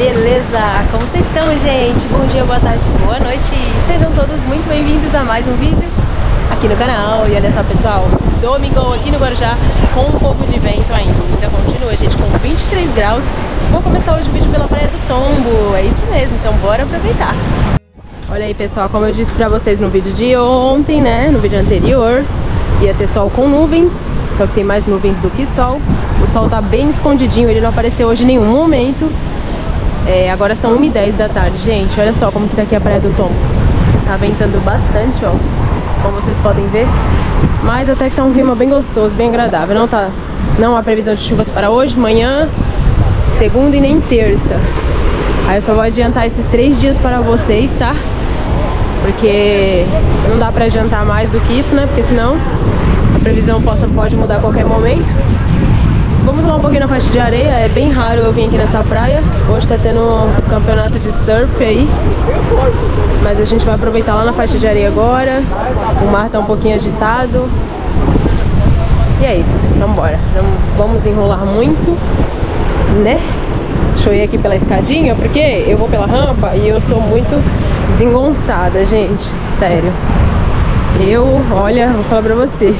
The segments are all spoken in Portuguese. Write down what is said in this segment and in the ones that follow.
Beleza? Como vocês estão, gente? Bom dia, boa tarde, boa noite. Sejam todos muito bem-vindos a mais um vídeo aqui no canal. E olha só, pessoal, domingo aqui no Guarujá com um pouco de vento ainda continua, gente, com 23 graus. Vou começar hoje o vídeo pela Praia do Tombo, é isso mesmo, então bora aproveitar. Olha aí, pessoal, como eu disse pra vocês no vídeo de ontem, né, no vídeo anterior, ia ter sol com nuvens, só que tem mais nuvens do que sol. O sol tá bem escondidinho, ele não apareceu hoje em nenhum momento. Agora são 1h10 da tarde, gente. Olha só como que tá aqui a Praia do Tombo. Tá ventando bastante, ó, como vocês podem ver. Mas até que tá um clima bem gostoso, bem agradável. Não há previsão de chuvas para hoje, manhã, segunda e nem terça. Aí eu só vou adiantar esses 3 dias para vocês, tá? Porque não dá pra adiantar mais do que isso, né? Porque senão a previsão pode mudar a qualquer momento. Vamos lá um pouquinho na faixa de areia, é bem raro eu vir aqui nessa praia. Hoje tá tendo um campeonato de surf aí, mas a gente vai aproveitar lá na faixa de areia agora. O mar tá um pouquinho agitado. E é isso, vamos embora. Não vamos enrolar muito, né? Deixa eu ir aqui pela escadinha, porque eu vou pela rampa e eu sou muito desengonçada, gente, sério. Olha, vou falar pra vocês.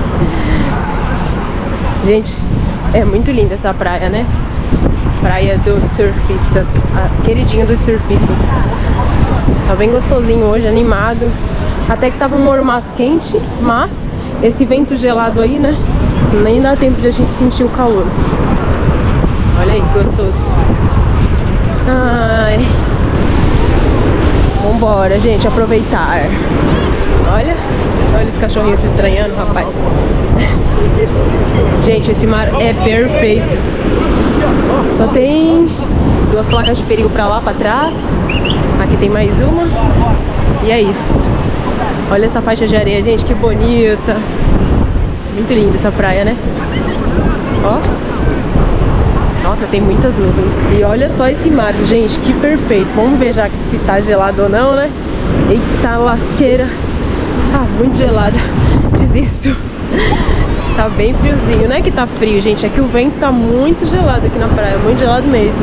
Gente, é muito linda essa praia, né? Praia dos surfistas, a queridinha dos surfistas. Tá bem gostosinho hoje, animado. Até que tava um mormaço quente, mas esse vento gelado aí, né? Nem dá tempo de a gente sentir o calor. Olha aí, que gostoso. Ai. Vambora, gente, aproveitar. Olha os cachorrinhos se estranhando, rapaz. Gente, esse mar é perfeito. Só tem 2 placas de perigo pra lá, pra trás. Aqui tem mais uma. E é isso. Olha essa faixa de areia, gente, que bonita. Muito linda essa praia, né? Ó. Nossa, tem muitas nuvens. E olha só esse mar, gente, que perfeito. Vamos ver já se tá gelado ou não, né? Eita lasqueira. Tá muito gelada. Desisto. Tá bem friozinho. Não é que tá frio, gente, é que o vento tá muito gelado aqui na praia. Muito gelado mesmo.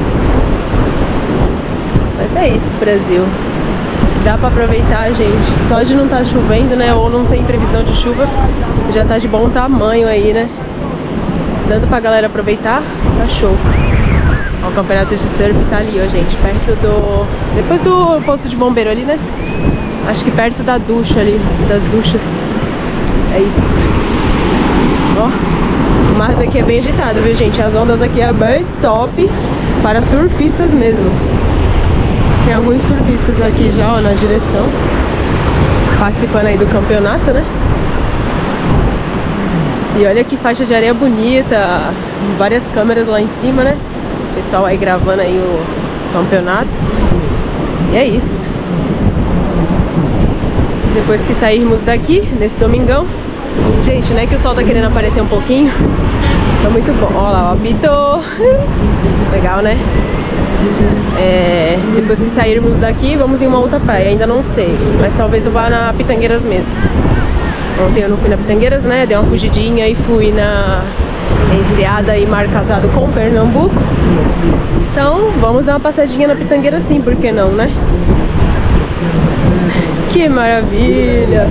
Mas é isso, Brasil. Dá pra aproveitar, gente. Só de não tá chovendo, né? Ou não tem previsão de chuva, já tá de bom tamanho aí, né? Dando pra galera aproveitar, tá show. Ó, o campeonato de surf tá ali, ó, gente. Perto do... Depois do posto de bombeiro ali, né? Acho que perto da ducha ali, das duchas. É isso. Ó, o mar daqui é bem agitado, viu, gente? As ondas aqui é bem top para surfistas mesmo. Tem alguns surfistas aqui já, ó, na direção, participando aí do campeonato, né? E olha que faixa de areia bonita. Várias câmeras lá em cima, né? O pessoal aí gravando aí o campeonato. E é isso. Depois que sairmos daqui, nesse domingão, gente, né, que o sol tá querendo aparecer um pouquinho. Tá muito bom. Ó lá, ó, apitou. Legal, né? Depois que sairmos daqui, vamos em uma outra praia. Ainda não sei, mas talvez eu vá na Pitangueiras mesmo. Ontem eu não fui na Pitangueiras, né? Dei uma fugidinha e fui na Enseada e Mar Casado com Pernambuco. Então, vamos dar uma passadinha na Pitangueira sim, por que não, né? Que maravilha!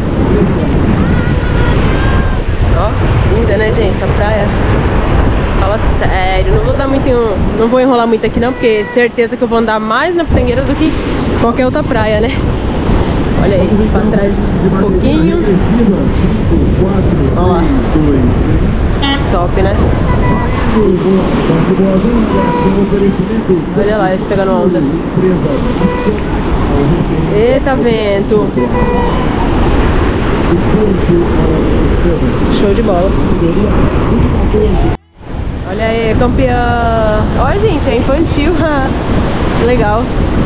Ó, linda, né, gente? Essa praia. Fala sério, não vou enrolar muito aqui não, porque certeza que eu vou andar mais na Pitangueiras do que qualquer outra praia, né? Olha aí, pra trás um pouquinho. Ó lá. Top, né? Olha lá, eles pegando onda. Eita, vento. Show de bola. Olha aí, campeã. Olha, gente, é infantil. Que legal.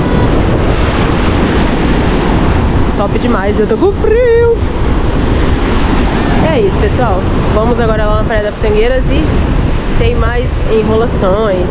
Top demais, eu tô com frio. É isso, pessoal. Vamos agora lá na Praia da Pitangueiras e sem mais enrolações.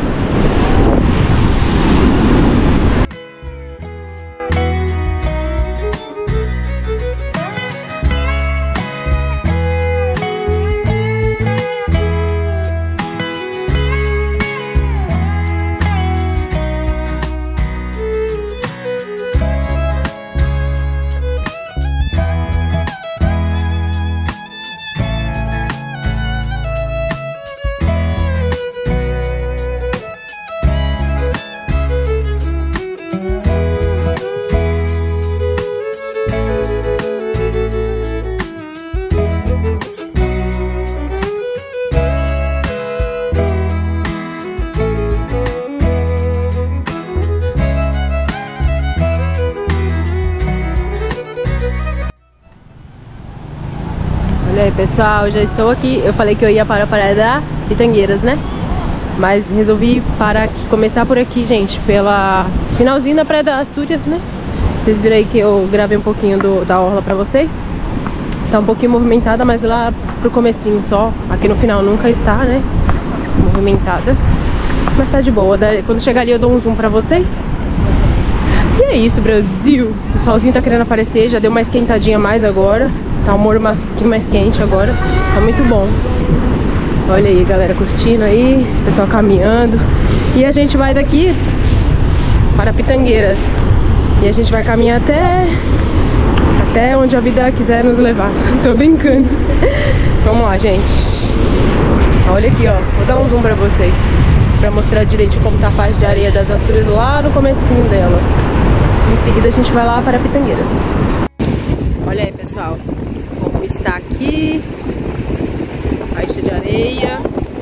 Olha aí, pessoal, já estou aqui. Eu falei que eu ia para a Praia da Pitangueiras, né? Mas resolvi parar aqui, começar por aqui, gente, pela finalzinho da Praia das Astúrias, né? Vocês viram aí que eu gravei um pouquinho da orla pra vocês. Tá um pouquinho movimentada, mas lá pro comecinho só. Aqui no final nunca está, né? Movimentada. Mas tá de boa. Quando chegar ali eu dou um zoom pra vocês. E é isso, Brasil. O solzinho tá querendo aparecer, já deu uma esquentadinha mais agora. Tá um humor um pouquinho mais quente agora. Tá muito bom. Olha aí, galera, curtindo aí, pessoal caminhando. E a gente vai daqui para Pitangueiras. E a gente vai caminhar até onde a vida quiser nos levar. Tô brincando. Vamos lá, gente. Olha aqui, ó. Vou dar um zoom pra vocês, pra mostrar direito como tá a faixa de areia das Astúrias lá no comecinho dela. Em seguida a gente vai lá para Pitangueiras. Olha aí, pessoal, como está aqui a faixa de areia.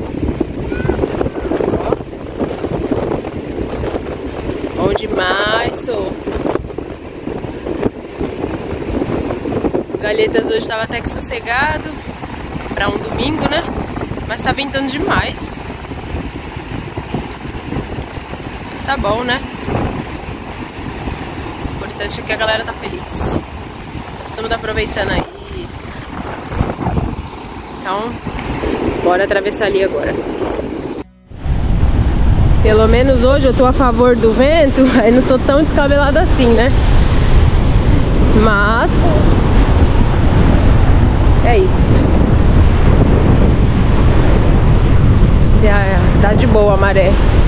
Ó. Bom demais, sou. Galhetas hoje estava até que sossegado para um domingo, né? Mas tá ventando demais. Mas tá bom, né? O importante é que a galera tá feliz. Todo mundo aproveitando aí. Então, bora atravessar ali agora. Pelo menos hoje eu tô a favor do vento. Aí não tô tão descabelada assim, né? Mas é isso. Tá de boa a maré.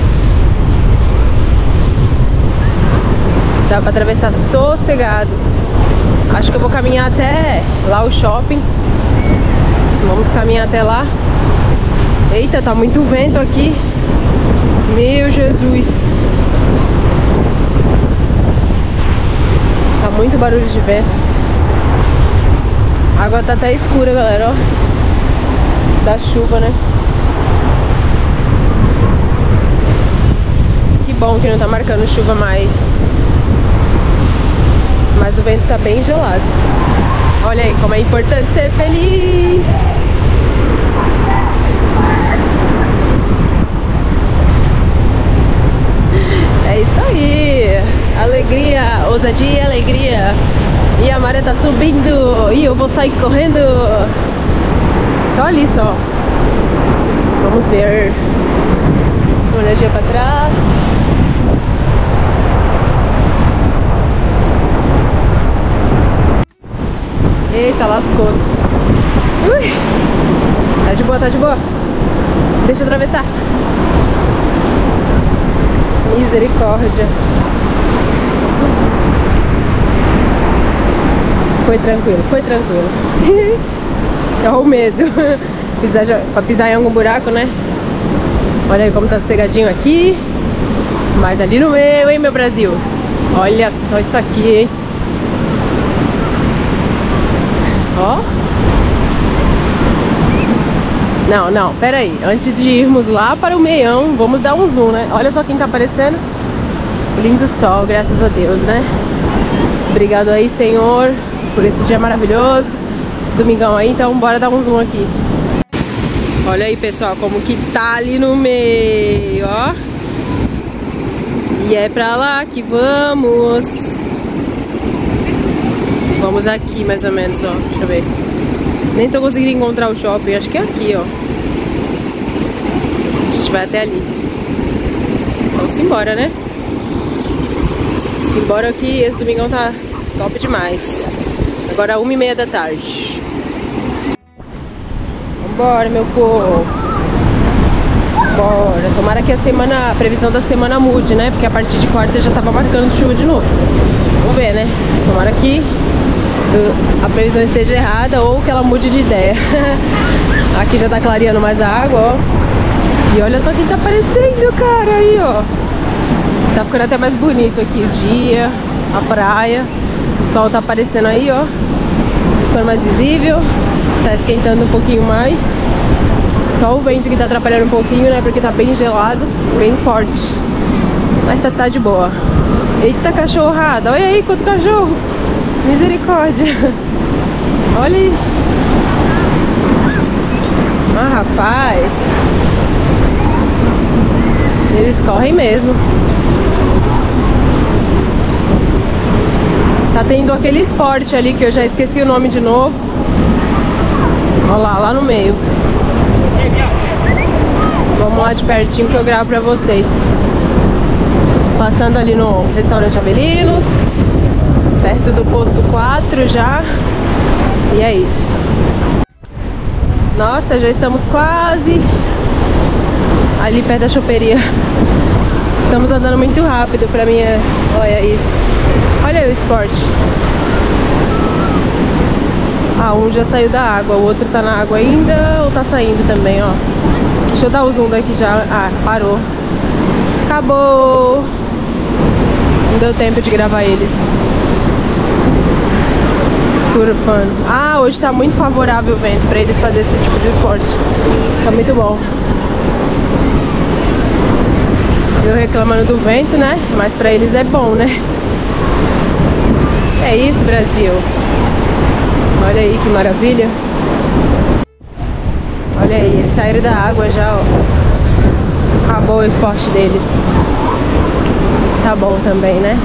Dá pra atravessar sossegados. Acho que eu vou caminhar até lá o shopping. Vamos caminhar até lá. Eita, tá muito vento aqui. Meu Jesus. Tá muito barulho de vento. A água tá até escura, galera, ó. Da chuva, né? Que bom que não tá marcando chuva mais. Mas o vento tá bem gelado. Olha aí como é importante ser feliz. É isso aí. Alegria, ousadia e alegria. E a maré tá subindo. E eu vou sair correndo. Só ali, só. Vamos ver. Uma olhadinha pra trás. Eita, lascou-se. Ui. Tá de boa, tá de boa. Deixa eu atravessar. Misericórdia. Foi tranquilo, foi tranquilo. É o medo. Pra pisar em algum buraco, né? Olha aí como tá sossegadinho aqui. Mas ali no meio, hein, meu Brasil? Olha só isso aqui, hein? Ó. Não, pera aí. Antes de irmos lá para o meião, vamos dar um zoom, né? Olha só quem tá aparecendo. O lindo sol, graças a Deus, né? Obrigado aí, Senhor, por esse dia maravilhoso. Esse domingão aí, então bora dar um zoom aqui. Olha aí, pessoal, como que tá ali no meio, ó. E é pra lá que vamos. Vamos aqui, mais ou menos, ó. Deixa eu ver. Nem tô conseguindo encontrar o shopping. Acho que é aqui, ó. A gente vai até ali. Vamos embora, né? Simbora que esse domingão tá top demais. Agora 1h30 da tarde. Vambora, meu povo. Bora. Tomara que a previsão da semana mude, né? Porque a partir de quarta já tava marcando chuva de novo. Vamos ver, né? Tomara que a previsão esteja errada ou que ela mude de ideia. Aqui já tá clareando mais a água, ó. E olha só quem tá aparecendo, cara, aí, ó. Tá ficando até mais bonito aqui o dia, a praia. O sol tá aparecendo aí, ó. Ficando mais visível. Tá esquentando um pouquinho mais. Só o vento que tá atrapalhando um pouquinho, né? Porque tá bem gelado, bem forte. Mas tá de boa. Eita, cachorrada. Olha aí, quanto cachorro. Misericórdia. Olha aí. Ah, rapaz, eles correm mesmo. Tá tendo aquele esporte ali que eu já esqueci o nome de novo. Olha lá, lá no meio. Vamos lá de pertinho que eu gravo pra vocês. Passando ali no restaurante Avelinos, perto do posto 4 já. E é isso. Nossa, já estamos quase ali perto da choperia. Estamos andando muito rápido pra mim. Olha isso. Olha aí o esporte. Ah, um já saiu da água, o outro tá na água ainda ou tá saindo também, ó. Deixa eu dar o zoom daqui já. Ah, parou. Acabou. Não deu tempo de gravar eles surfando. Ah, hoje tá muito favorável o vento pra eles fazerem esse tipo de esporte. Tá muito bom. Eu reclamando do vento, né? Mas pra eles é bom, né? É isso, Brasil. Olha aí que maravilha. Olha aí, eles saíram da água já, ó. Acabou o esporte deles. Está bom também, né?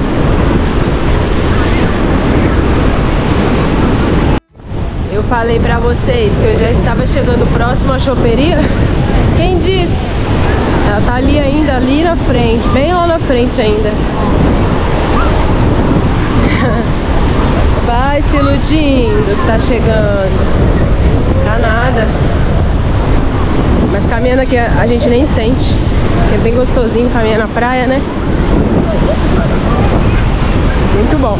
Eu falei pra vocês que eu já estava chegando próximo à choperia. Quem disse? Ela tá ali ainda, ali na frente, bem lá na frente ainda. Vai se iludindo que tá chegando. Tá nada. Mas caminhando aqui a gente nem sente. É bem gostosinho caminhar na praia, né? Muito bom.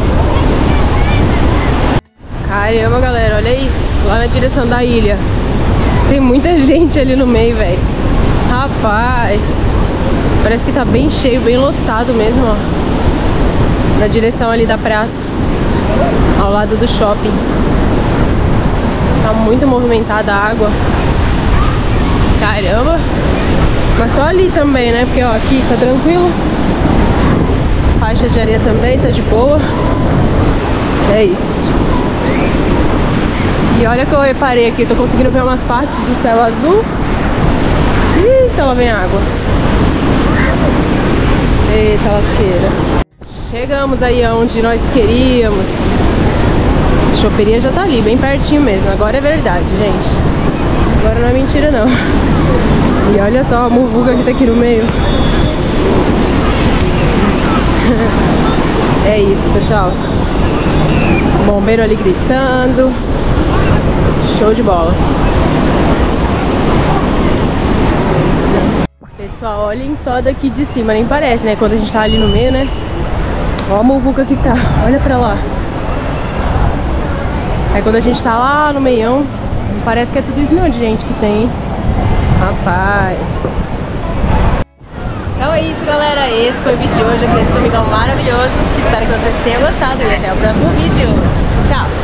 Caramba, galera, olha isso. Lá na direção da ilha. Tem muita gente ali no meio, velho. Rapaz, parece que tá bem cheio, bem lotado mesmo, ó. Na direção ali da praça, ao lado do shopping. Tá muito movimentada a água. Caramba. Mas só ali também, né? Porque, ó, aqui tá tranquilo. Faixa de areia também tá de boa. É isso. E olha que eu reparei aqui, tô conseguindo ver umas partes do céu azul. Eita, lá vem água. Eita, lasqueira. Chegamos aí aonde nós queríamos. A choperia já tá ali, bem pertinho mesmo. Agora é verdade, gente. Agora não é mentira, não. E olha só a muvuca que tá aqui no meio. É isso, pessoal. Bombeiro ali gritando. Show de bola. Pessoal, olhem só daqui de cima. Nem parece, né? Quando a gente tá ali no meio, né? Olha a muvuca que tá. Olha pra lá. Aí quando a gente tá lá no meião, parece que é tudo isso não de gente que tem. Rapaz. Então é isso, galera. Esse foi o vídeo de hoje aqui nesse domingão maravilhoso. Espero que vocês tenham gostado e até o próximo vídeo. Tchau!